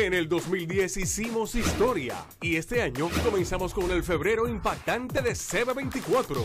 En el 2010 hicimos historia y este año comenzamos con el febrero impactante de CB24.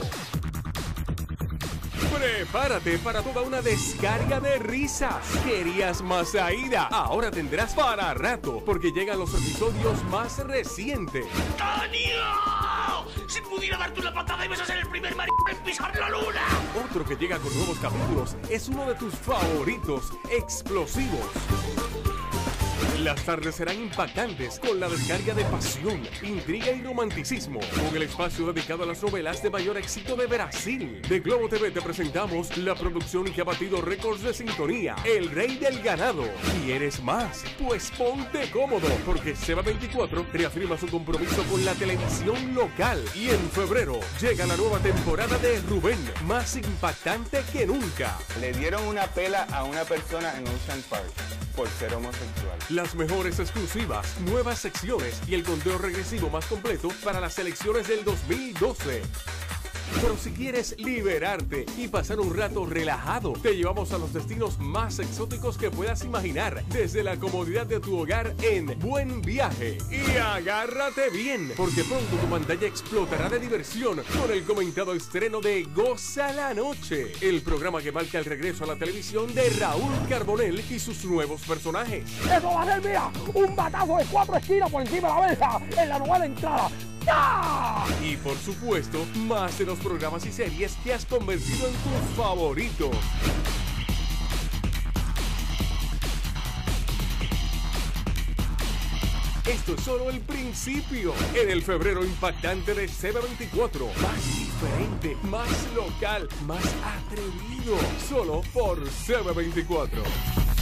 Prepárate para toda una descarga de risas. ¿Querías más Aida? Ahora tendrás para rato, porque llegan los episodios más recientes. ¡Tonio! Si pudiera darte una patada y vas a ser el primer marido en pisar la luna. Otro que llega con nuevos capítulos es uno de tus favoritos, explosivos. Las tardes serán impactantes con la descarga de pasión, intriga y romanticismo, con el espacio dedicado a las novelas de mayor éxito de Brasil. De Globo TV te presentamos la producción que ha batido récords de sintonía, El Rey del Ganado. ¿Quieres más? Pues ponte cómodo, porque CB24 reafirma su compromiso con la televisión local. Y en febrero llega la nueva temporada de Rubén, más impactante que nunca. Le dieron una pela a una persona en Ocean Park por ser homosexual. Las mejores exclusivas, nuevas secciones y el conteo regresivo más completo para las elecciones del 2012. Pero si quieres liberarte y pasar un rato relajado, te llevamos a los destinos más exóticos que puedas imaginar, desde la comodidad de tu hogar en Buen Viaje. Y agárrate bien, porque pronto tu pantalla explotará de diversión con el comentado estreno de Goza la Noche, el programa que marca el regreso a la televisión de Raúl Carbonell y sus nuevos personajes. ¡Eso va a ser, mira, un batazo de 4 esquinas por encima de la mesa en la novela entrada! ¡Ya! Y por supuesto, más de los programas y series que has convertido en tus favoritos. Esto es solo el principio. En el febrero impactante de CB24. Más diferente, más local, más atrevido. Solo por CB24.